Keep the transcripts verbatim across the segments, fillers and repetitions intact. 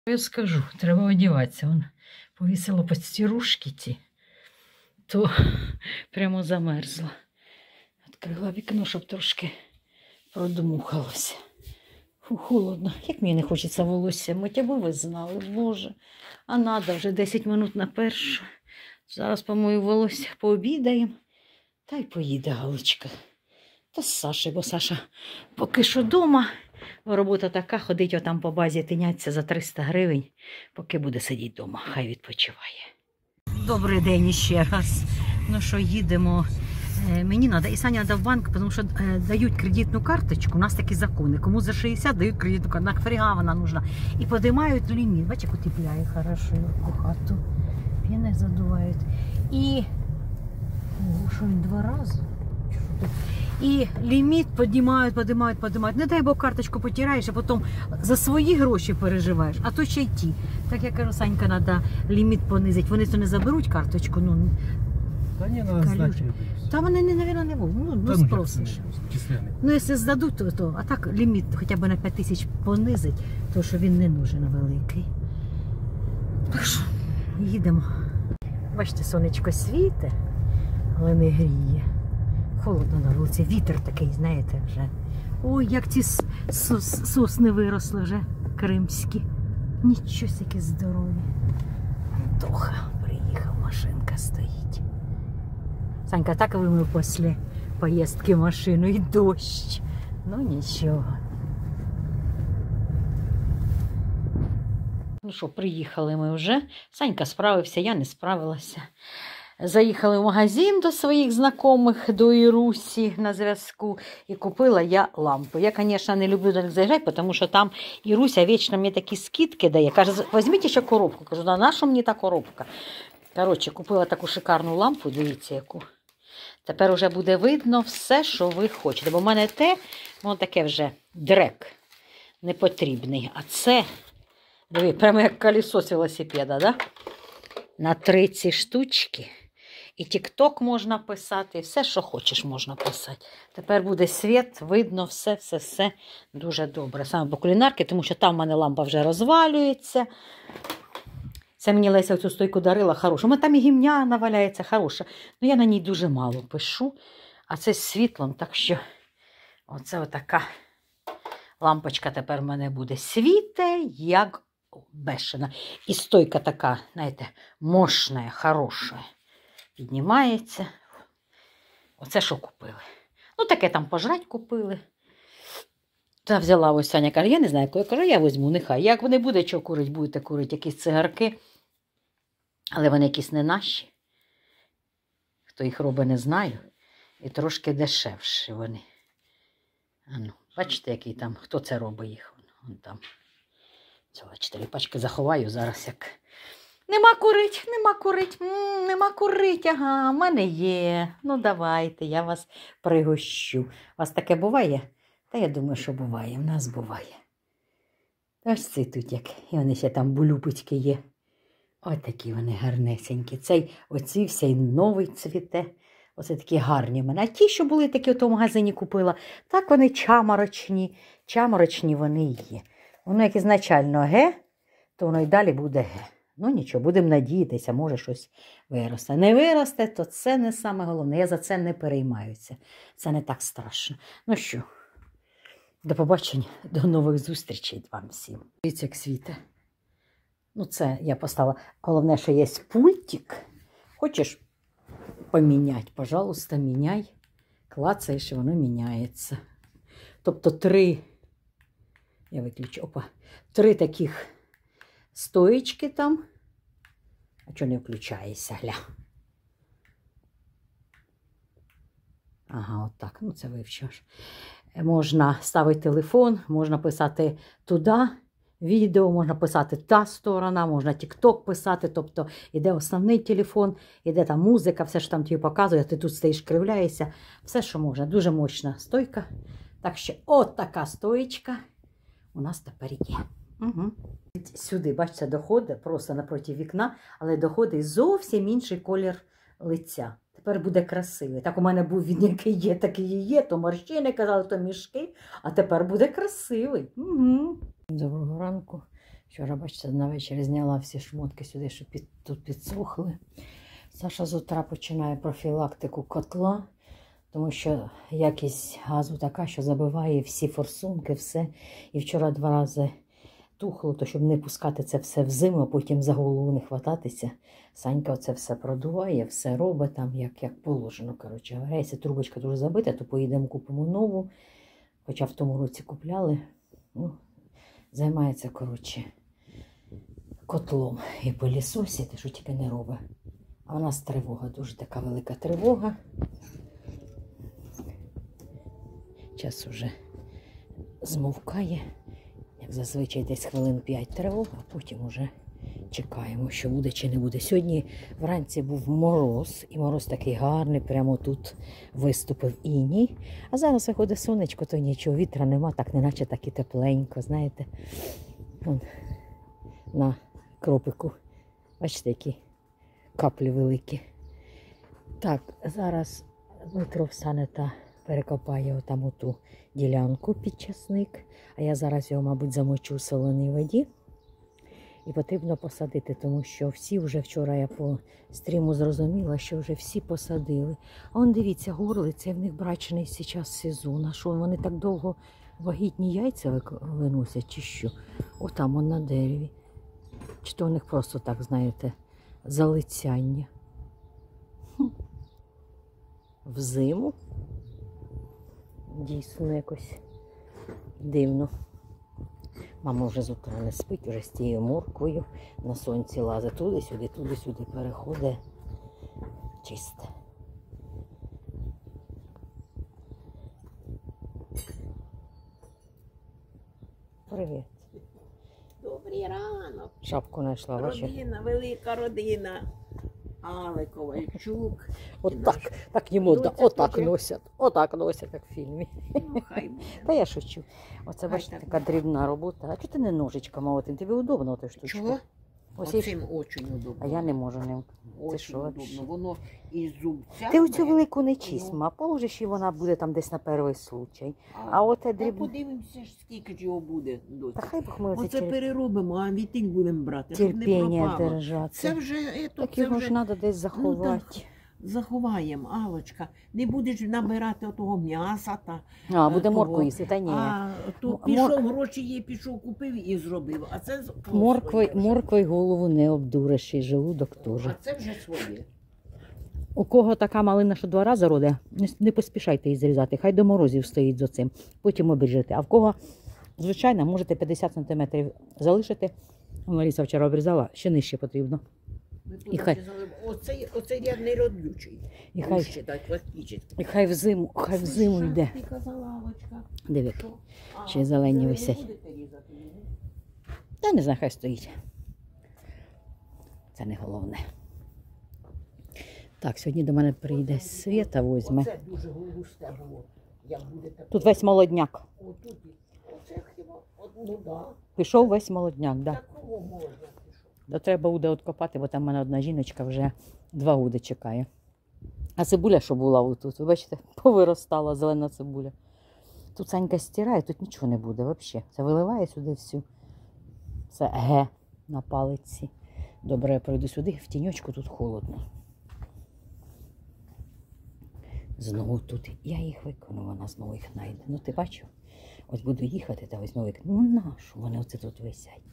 Я скажу, треба одягатися. Вон повісила постірушки ті, то прямо замерзла. Відкрила вікно, щоб трошки продмухалося. Фу, холодно. Як мені не хочеться волосся мити, аби ви знали, Боже. А надо вже десять минут на першу. Зараз помою волосся, пообідаємо. Та й поїде Галочка. Та з Сашею, бо Саша поки що вдома. Робота така, ходить отам по базі, тиняться за триста гривень, поки буде сидіти вдома. Хай відпочиває. Добрий день ще раз. Ну що, їдемо. Мені треба, і Саня треба в банк, тому що дають кредитну карточку, у нас такі закони. Кому за шістдесят дають кредитну карточку, нафіга вона нужна. І подимають ліміт. Бачиш, як утепляє хорошо у хату. Піни задувають. І, о, що він два рази? І ліміт піднімають, піднімають, піднімають. Не дай Бог карточку потираєш, а потім за свої гроші переживаєш, а то ще й ті. Так я кажу, Санька, треба ліміт понизити. Вони то не заберуть карточку, ну... Та ні, треба здати. Та вони, мабуть, не будуть. Ну, ну спросиш. Ну, якщо здадуть, то, то, а так ліміт хоча б на п'ять тисяч понизить, то що він не нужен великий. Так що, їдемо. Бачите, сонечко світе, але не гріє. Холодно на вулиці, вітер такий, знаєте, вже. Ой, як ці сос, сосни виросли вже, кримські. Нічого сяке здорові. Тоха приїхав, машинка стоїть. Санька так вимив після поїздки машину і дощ. Ну нічого. Ну що, приїхали ми вже. Санька справився, я не справилася. Заїхали в магазин до своїх знайомих, до Ірусі на зв'язку, і купила я лампу. Я, звісно, не люблю до них заїжджати, тому що там Іруся вічно мені такі скидки дає. Каже, візьміть ще коробку. Кажу, на наша мені та коробка? Коротше, купила таку шикарну лампу, дивіться яку. Тепер вже буде видно все, що ви хочете. Бо в мене те, воно таке вже дрек непотрібний. А це, диви, прямо як колесо з велосипеда, да? На тридцять штучки. І тік-ток можна писати, і все, що хочеш, можна писати. Тепер буде світ, видно все, все, все дуже добре. Саме по кулінарки, тому що там в мене лампа вже розвалюється. Це мені Леся цю стойку дарила хорошу. У мене там і гімняна валяється хороша. Ну, я на ній дуже мало пишу. А це з світлом, так що оце отака лампочка тепер в мене буде. Світе, як бешена. І стойка така, знаєте, мощна, хороша. Піднімається. Оце що купили. Ну, таке там пожрать купили. Та взяла ось Саня, каже, я не знаю, я кажу, я візьму, нехай. Як не буде чого курити, будете курити якісь цигарки. Але вони якісь не наші. Хто їх робить, не знаю. І трошки дешевші вони. А ну, бачите, який там, хто це робить їх? Вон там. Цього чотири пачки заховаю зараз, як... Нема курить, нема курить, М -м, нема курить, ага, в мене є. Ну, давайте, я вас пригощу. У вас таке буває? Та я думаю, що буває, в нас буває. Ось ці тут як, і вони ще там булюпочки є. Ось такі вони гарнесенькі. Цей, оці всей новий цвіте. Оце такі гарні в мене. А ті, що були такі, в магазині купила, так вони чаморочні. Чаморочні вони є. Воно як ізначально ге, то воно й далі буде ге. Ну нічого, будемо надіятися, може щось виросте. Не виросте, то це не саме головне. Я за це не переймаюся. Це не так страшно. Ну що, до побачення, до нових зустрічей вам всім. Дивіться, як світе. Ну це я поставила. Головне, що є пультик. Хочеш поміняти? Пожалуйста, міняй. Клацаєш, і воно міняється. Тобто три, я виключу, опа, три таких стоечки там. А чого не включається, гля? Ага, отак, ну це вивчиш. Можна ставити телефон, можна писати туди відео, можна писати та сторона, можна тік-ток писати, тобто іде основний телефон, іде там музика, все, що там тобі показує, ти тут стоїш, кривляєшся, все, що можна. Дуже мощна стойка. Так що от така стоїчка у нас тепер є. Угу. Сюди, бачите, доходить просто напроти вікна, але доходить зовсім інший колір лиця. Тепер буде красивий. Так у мене був він, який є, такий і є, то морщини, казали, то мішки, а тепер буде красивий. Угу. Доброго ранку. Вчора, бачите, на вечір зняла всі шмотки сюди, щоб під, тут підсохли. Саша з утра починає профілактику котла, тому що якість газу така, що забиває всі форсунки, все. І вчора два рази тухло, то щоб не пускати це все в зиму, а потім за голову не хвататися. Санька оце все продуває, все робить там, як, як положено. Коротше говоря, якщо трубочка дуже забита, то поїдемо купимо нову. Хоча в тому році купляли. Ну, займається, коротше, котлом і пилісосить, що тільки не робить. А у нас тривога, дуже така велика тривога. Час уже змовкає. Як зазвичай десь хвилин п'ять тривога, а потім уже чекаємо, що буде чи не буде. Сьогодні вранці був мороз, і мороз такий гарний, прямо тут виступив іній. А зараз виходить сонечко, то нічого, вітра нема, так неначе так і тепленько, знаєте. Вон, на кропику. Бачите, які каплі великі. Так, зараз Дмитро встане та перекопає отам оту ділянку під часник. А я зараз його, мабуть, замочу в соленій воді. І потрібно посадити, тому що всі вже вчора я по стріму зрозуміла, що вже всі посадили. А он дивіться, горлиця, в них брачний зараз сезон. А що, вони так довго вагітні яйця виносять чи що? Отам, он на дереві. Чи то у них просто так, знаєте, залицяння. Хм. Взиму. Дійсно якось дивно. Мама вже з утра не спить, вже з тією морквою на сонці лазить туди-сюди, туди-сюди переходить. Чисте. Привіт. Добрий ранок. Шапку знайшла, бачиш? Родина, велика родина. Але Ковальчук. От так, так йому, да, отак носять, отак носять, як в фільмі. Ну, хай буде. Та я шучу. Оце, Хай бачите, так така дрібна робота. А чого ти не ножичком молотим? Тобі удобно ту штучку? Чого? Ось і- Оцим очень удобно. А я не можу ним. Це Очень що удобно. вообще? Воно із зубця. Ти оцю велику не Ну. чисма, положиш і вона буде там десь на перший случай. А, А оте та дрібне. подивимося, ж, скільки ж його буде. Доці. Та хай Бог ми Оце оце переробимо, а вітиль будемо брати, щоб не терпіння пропало. Це держати. вже, ето, Так це його вже ж треба десь заховати. заховаємо, Алочка. Не будеш набирати отого м'яса та. А, буде того. моркву їсти, та ні. А то М- пішов, мор- гроші є, пішов, купив і зробив. А це з- Моркви, своє вже. морквою голову не обдуриш, і желудок теж. А це вже своє. У кого така малина, що два рази роде, не, не поспішайте її зрізати, хай до морозів стоїть за цим, потім обріжете. А в кого, звичайно, можете п'ятдесят сантиметрів залишити. Лариса вчора обрізала, ще нижче потрібно. Ми І хай- подивилися, Оцей, оцей ряд не родючий. І хай, Считать, пластичний. і хай взиму, хай взиму Слушай, йде. Ти казала, Алочка, Диви, що? А, ще й зелені ви не висять. будете різати його? Я не знаю, хай стоїть. Це не головне. Так, сьогодні до мене прийде Свята, возьме. Оце дуже густе було. Як буде таке. Тут весь молодняк. Отут. і- Оце хіба, от, ну да. Пішов весь молодняк, да. Такого можна пішов. Да треба буде откопати, бо там в мене одна жіночка вже два роки чекає. А цибуля, що була отут, ви бачите, повиростала зелена цибуля. Тут Санька стирає, тут нічого не буде взагалі. Це виливає сюди всю. Це ге на палиці. Добре, я пройду сюди, в тіньочку тут холодно. Знову тут. Я їх виконую, вона знову їх знайде. Ну ти бачив? Ось буду їхати та ось знову виконую. Ну нащо? Вони оце тут висять.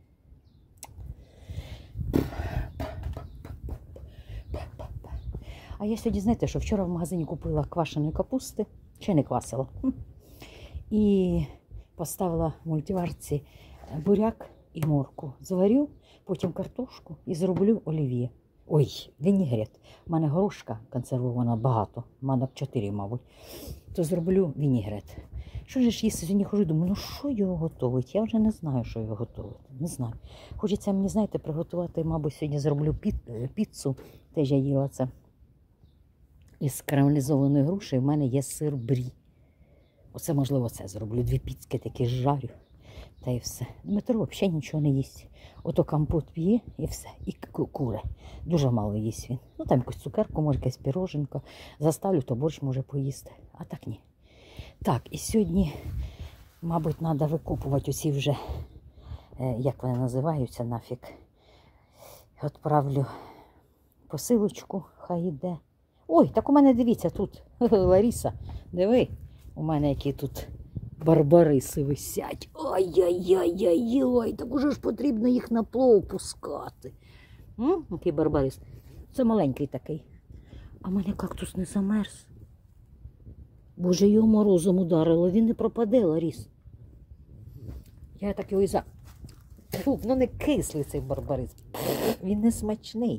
А я сьогодні, знаєте, що вчора в магазині купила квашеної капусти, ще не квасила. Хм. І поставила в мультиварці буряк і морку. Зварю, потім картошку і зроблю олів'є. Ой, вінігрет. У мене горошка консервована багато, у мене чотири, мабуть. То зроблю вінігрет. Що ж їсти? Сьогодні хожу, думаю, ну що його готовить? Я вже не знаю, що його готувати. Не знаю. Хочеться мені, знаєте, приготувати, мабуть, сьогодні зроблю піт, піцу. Теж я їла це. Із карамелізованої груші в мене є сир брі. Оце, можливо, це зроблю. Дві піцки такі жарю. Та і все. Дмитро взагалі нічого не їсть. Ото компот п'є і все. І куре. Дуже мало їсть він. Ну там якусь цукерку, може якась піроженка. Заставлю, то борщ може поїсти. А так ні. Так, і сьогодні, мабуть, треба викопувати усі вже е, як вони називаються нафіг. Відправлю посилочку, хай йде. Ой, так у мене, дивіться, тут Ларіса, диви, у мене які тут барбариси висять. Ой-ой-ой-ой-ой, так уже ж потрібно їх на плов пускати. М? Який барбарис? Це маленький такий. А в мене кактус не замерз. Боже, його морозом ударило, він не пропаде, Ларіс. Я так його і за... Фу, ну не кислий цей барбарис. Він не смачний.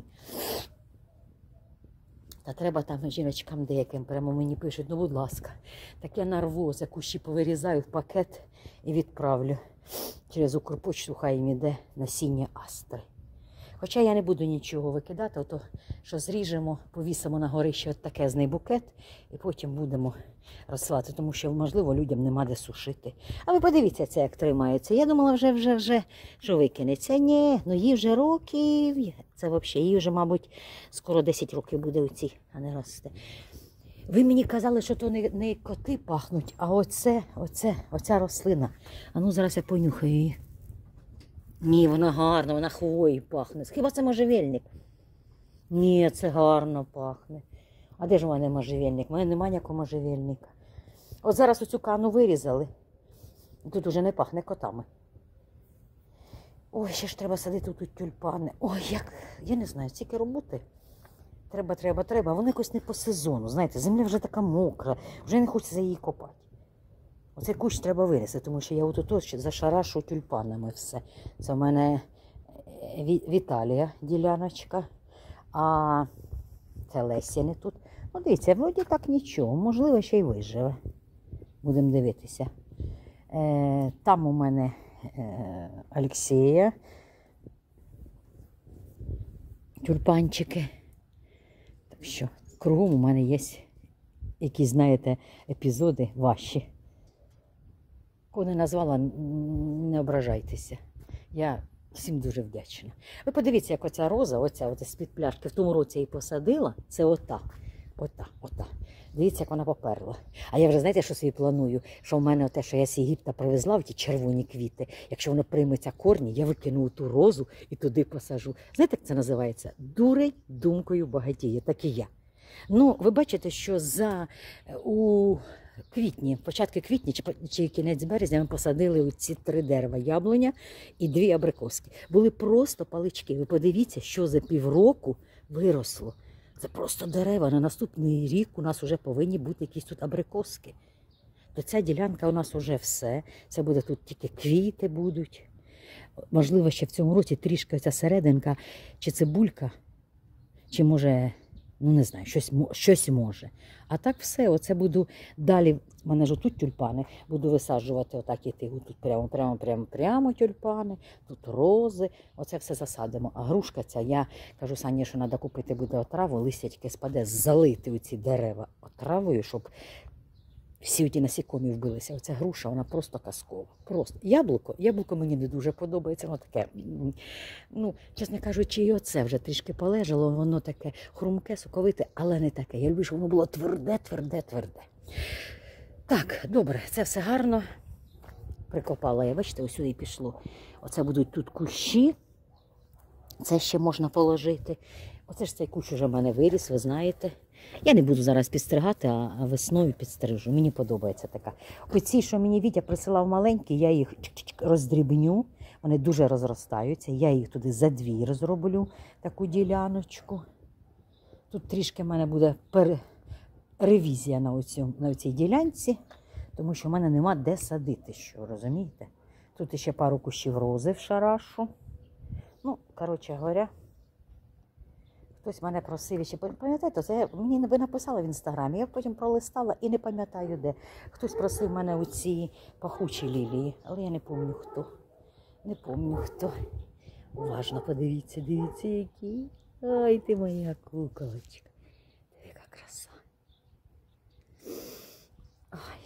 Та треба там жіночкам деяким, прямо мені пишуть, ну будь ласка. Так я нарву, за кущі повирізаю в пакет і відправлю. Через Укрпочту хай їм іде насіння астри. Хоча я не буду нічого викидати, ото що зріжемо, повісимо на горище от такезний букет і потім будемо розсилати, тому що, можливо, людям нема де сушити. А ви подивіться, це як тримається. Я думала, вже, вже, вже, що викинеться. Ні, ну їй вже років. Це взагалі, їй вже, мабуть, скоро десять років буде у цій, а не росте. Ви мені казали, що то не, не коти пахнуть, а оце, оце, оця рослина. А ну зараз я понюхаю її. Ні, вона гарна, вона хвоєю пахне. Хіба це можжевельник? Ні, це гарно пахне. А де ж у мене можжевельник? У мене немає ніякого можжевельника. От зараз оцю кану вирізали. Тут уже не пахне котами. Ой, ще ж треба садити тут тюльпани. Ой, як, я не знаю, стільки роботи. Треба, треба, треба. Вони якось не по сезону. Знаєте, земля вже така мокра, вже не хочеться її копати. Оцей кущ треба вирізати, тому що я отут зашарашу тюльпанами все. Це в мене Віталія діляночка, а це Лесіни тут. Ну, дивіться, вроді так нічого, можливо, ще й виживе. Будемо дивитися. Е, там у мене е, Олексія, тюльпанчики. Так що, кругом у мене є якісь, знаєте, епізоди ваші. Кого не назвала, не ображайтеся. Я всім дуже вдячна. Ви подивіться, як оця роза, оця оця з-під пляшки, в тому році її посадила, це ота, ота, ота. Дивіться, як вона поперла. А я вже, знаєте, що собі планую? Що в мене те, що я з Єгипта привезла, в ті червоні квіти, якщо воно прийметься корні, я викину ту розу і туди посажу. Знаєте, як це називається? Дурень думкою багатіє, так і я. Ну, ви бачите, що за у квітні, початку квітня чи, чи кінець березня ми посадили ці три дерева, яблуня і дві абрикоски. Були просто палички. Ви подивіться, що за півроку виросло. Це просто дерева. На наступний рік у нас вже повинні бути якісь тут абрикоски. То ця ділянка у нас вже все. Це буде тут тільки квіти будуть. Можливо, ще в цьому році трішки ця серединка, чи цибулька, чи може... Ну, не знаю, щось, щось може. А так все, оце буду далі, в мене ж тут тюльпани, буду висаджувати отак іти, тут прямо, прямо, прямо, прямо тюльпани, тут рози, оце все засадимо. А грушка ця, я кажу Сані, що треба купити буде отраву, листячки спаде, залити оці дерева отравою, щоб всі ті насікомі вбилися. Оця груша, вона просто казкова. Просто. Яблуко, яблуко мені не дуже подобається, воно таке, ну, чесно кажучи, і оце вже трішки полежало, воно таке хрумке, соковите, але не таке. Я люблю, щоб воно було тверде, тверде, тверде. Так, добре, це все гарно. Прикопала я, бачите, ось сюди пішло. Оце будуть тут кущі, це ще можна положити. Оце ж цей кущ уже в мене виріс, ви знаєте. Я не буду зараз підстригати, а весною підстрижу. Мені подобається така. Оці, що мені Вітя присилав маленькі, я їх роздрібню. Вони дуже розростаються. Я їх туди за двір зроблю, таку діляночку. Тут трішки в мене буде пер... ревізія на, оцю, на цій ділянці, тому що в мене нема де садити, що, розумієте? Тут ще пару кущів рози в шарашу. Ну, коротше говоря, хтось мене просив, ще пам'ятаєте, це мені ви написали в інстаграмі, я потім пролистала і не пам'ятаю де. Хтось просив мене у ці пахучі лілії, але я не пам'ятаю хто. Не пам'ятаю хто. Уважно подивіться, дивіться які. Ай, ти моя куколочка. Яка краса. Ай.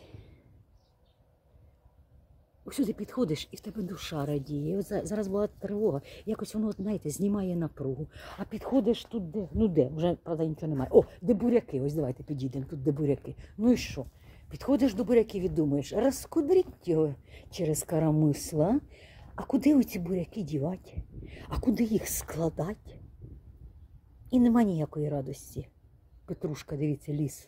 Сюди підходиш і в тебе душа радіє. От зараз була тривога, якось воно, знаєте, знімає напругу. А підходиш тут де? Ну де? Вже, правда, нічого немає. О, де буряки, ось давайте підійдемо, тут де буряки. Ну і що? Підходиш до буряків і думаєш, розкудріть його через коромисла, А куди оці буряки дівати? А куди їх складати? І нема ніякої радості. Петрушка, дивіться, ліс.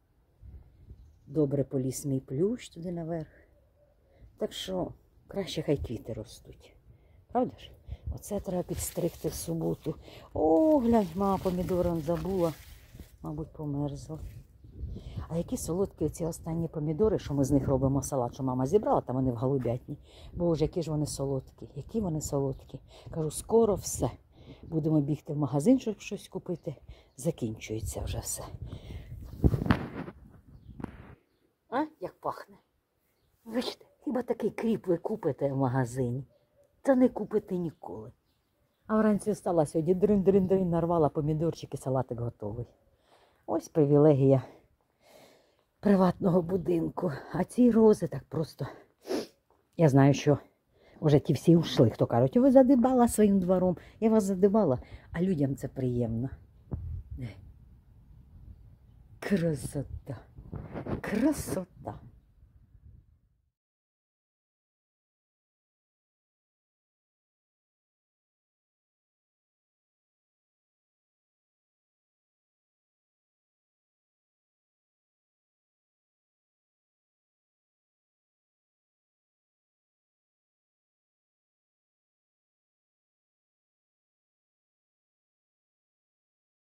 Добре поліз мій плющ туди наверх. Так що краще хай квіти ростуть. Правда ж? Оце треба підстригти в суботу. О, глянь, мама помідори забула. Мабуть, померзла. А які солодкі оці останні помідори, що ми з них робимо салат, що мама зібрала, там вони в голубятні. Боже, які ж вони солодкі, які вони солодкі. Кажу, скоро все. Будемо бігти в магазин, щоб щось купити. Закінчується вже все. А, як пахне. Бачите, хіба такий кріп ви купите в магазині? Та не купите ніколи. А вранці встала сьогодні, дрин-дрин-дрин, нарвала помідорчики, салатик готовий. Ось привілегія приватного будинку. А ці рози так просто. Я знаю, що вже ті всі ушли, хто кажуть, ви задибала своїм двором. Я вас задибала, а людям це приємно. Красота. Красота.